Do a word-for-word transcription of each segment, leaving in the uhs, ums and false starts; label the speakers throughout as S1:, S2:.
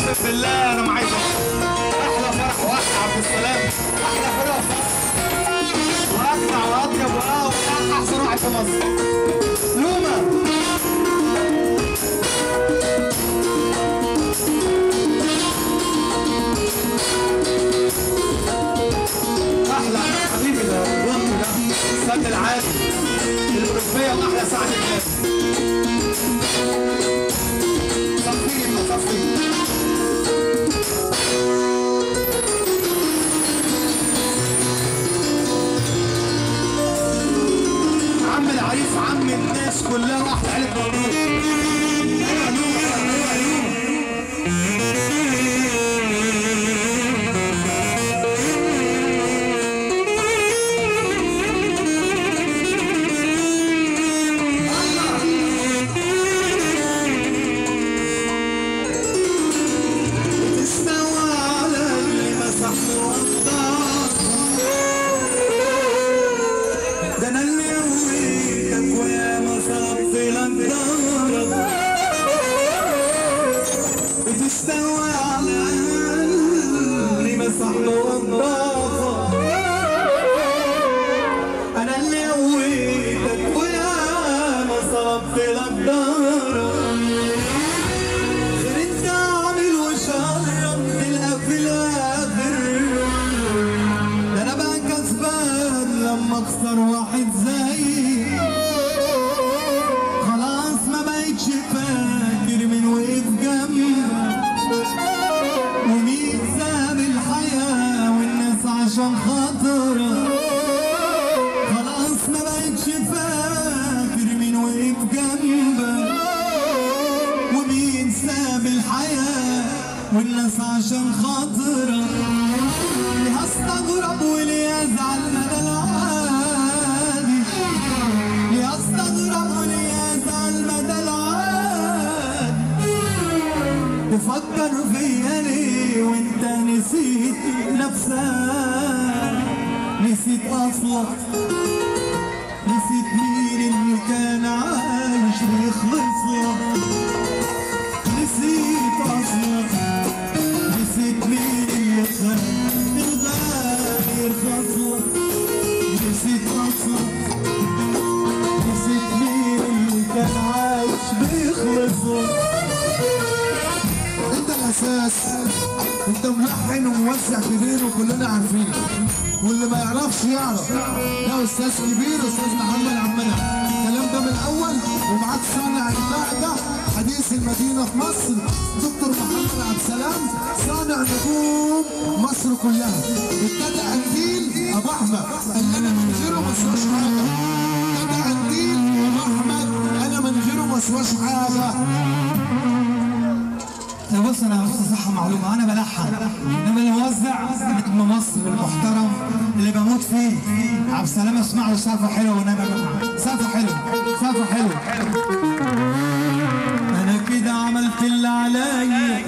S1: اقسم بالله انا ما عايز احلى فرح واحلى عبد السلام، احلى فرح واجدع واطيب واحسن واحد في مصر. لوما احلى حبيبي ده الوطني ده السد العالي الأوروبية واحلى سعد الناس. صفينا صفينا عم العريس عم الناس كلها واحلى عيلة مبروك. ايوه لوما ايوه لوما بتستوى على اللي مسح له الضافة. أنا اللي قويتك ويا ما صرفت لك ضهرك. غير انت عامل وشرب تلقى في الآخر. ده أنا بقى كسبان لما أخسر واحد زيي. خلاص ما بقتش فاكر من وقف جنبي ومين ساب الحياة والناس عشان خاطرها. خلاص ما بقتش فاكر مين وقف جنبك ومين ساب الحياة والناس عشان خاطرها. ليه هستغرب وليه ازعل مدى العادي. ليه هستغرب وليه ازعل مدى العادي. تفكر فيا ليه وانت نسيت نفسك. نسيت اصلك نسيت مين اللي كان عايش بيخلص لك. نسيت اصلك نسيت مين اللي كان الغالي يرخص لك. نسيت اصلك نسيت مين اللي كان عايش بيخلص لك. انت الاساس، انت ملحن وموزع كبير وكلنا عارفين، واللي ما يعرفش يعرف. ده استاذ كبير استاذ محمد عمنا. الكلام ده من الاول ومعاك صانع النهضه حديث المدينه في مصر دكتور محمد عبد السلام صانع نجوم مصر كلها. ابتدى قنديل ابو احمد قال انا من غيره ما اسواش حاجه. ابتدى قنديل ابو احمد انا من غيره ما اسواش حاجه.
S2: بص انا بص صح معلومه انا بلحن انما اللي موزع نجم مصر المحترم اللي بموت فيه عبد السلام. اسمع له سقفه حلوه والنبي سقفه حلوه سقفه حلوه. انا كده عملت اللي عليا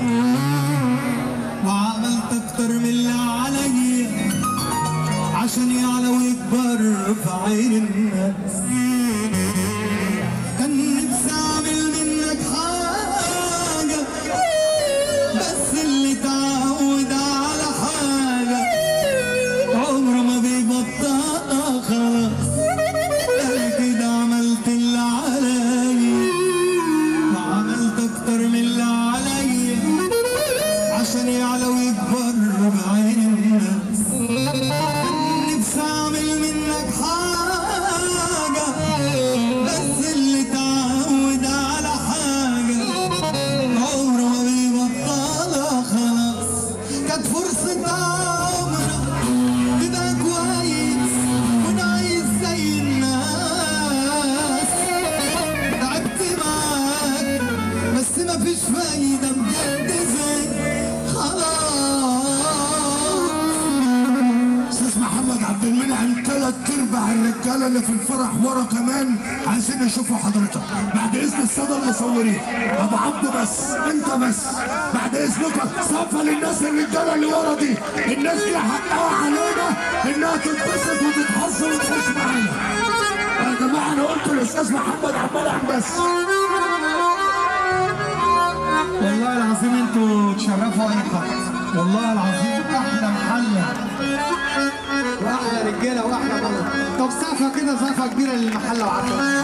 S2: وعملت اكتر من اللي عليا عشان يعلى ويكبر في عين الناس. كان نفسي اعمل منك حاجه بس اللي تعود على حاجة عمره ما بيبطلها خلاص. أنا كده عملت اللي عليا وعملت أكتر من اللي عليا عشان يعلى ويكبر بعين الناس. نفسي أعمل منك حاجة بس اللي تعود على حاجة عمره ما بيبطلها خلاص. كانت فرصة عمرك تبقى كويس ونعيش زي الناس. تعبت معاك بس مفيش فايدة بجد زي خلاص.
S3: استاذ محمد عبد المنعم تلات ارباع الرجاله اللي في الفرح ورا كمان عايزين يشوفوا حضرتك. بعد اذن الساده المصورين ابو عبده بس انت بس بعد اذنكم صفه للناس الرجاله اللي ورا دي. الناس دي حقها علينا انها تتبسط وتتحظ وتخش معانا. يا جماعه انا قلت للاستاذ محمد عبد المنعم بس.
S2: والله العظيم انتوا وبيشرفوا اي حد والله العظيم. احلى محله واحلى رجاله واحلى بلد. طب سقفه كده، سقفه كبيره للمحله وعطله.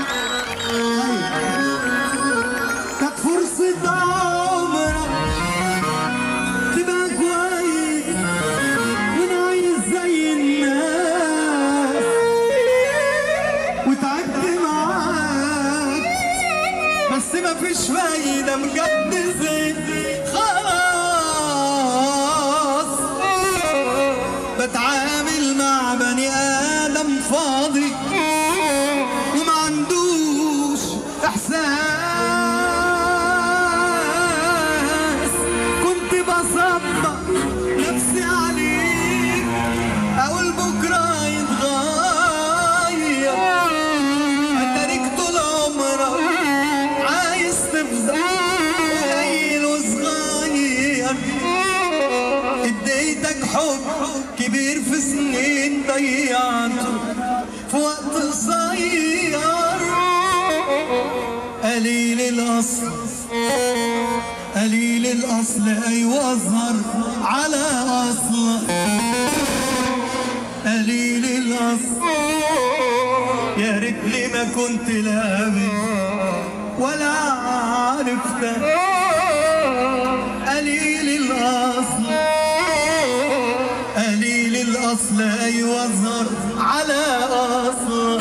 S2: كانت فرصه عمرك تبقى كويس ونعيش زي الناس، وتعبت معاك بس مفيش فايده بجد زي خلاص. بتعامل مع بني ادم فاضي وما عندوش احساس. كنت بصبر نفسي عليك اقول بكره يتغير، اتاريك طول عمرك عايز تفضل قليل وصغير. اديتك حب كبير في سنين ضيعته في وقت قصير. قليل الاصل قليل الاصل ايوه اظهر على اصلك. قليل الاصل يا ريتني ما كنت لابس ولا عرفتك. قليل الاصل قليل الاصل ايوه اظهر على اصلك.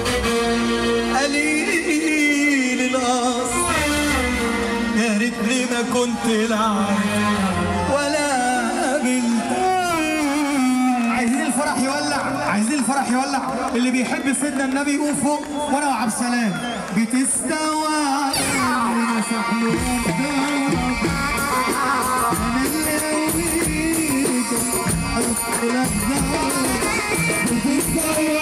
S2: قليل الاصل يا ريتني ما كنت لعب ولا قابلتك. عايزين الفرح يولع، عايزين الفرح يولع. اللي بيحب سيدنا النبي يقوم فوق وانا وعبد السلام. بتستوى انا سحلوك انا اللي قويك عرفت لك بتستوى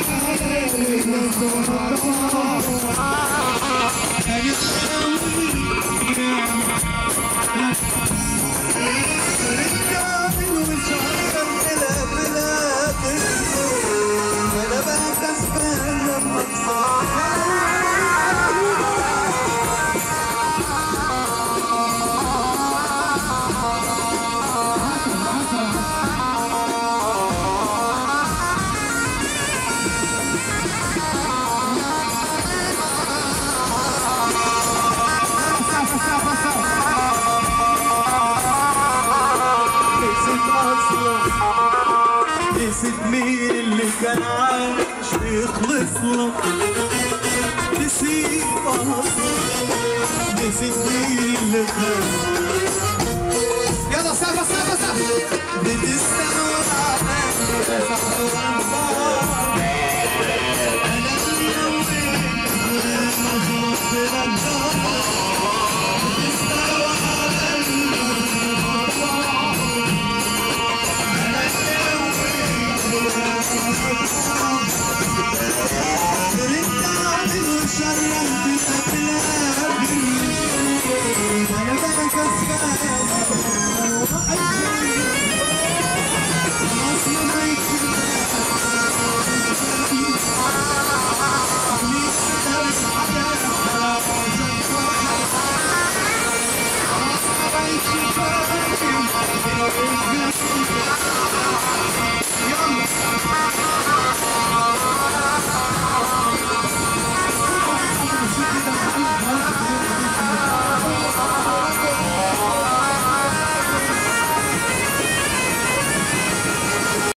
S2: نسيت مين اللي كان عايش بيخلص لك. نسيت اصلك نسيت مين اللي كان. يلا سقف سقف سقف. بتستنى عليا انا اللي قويت ولما شفت لك بتستنى عليا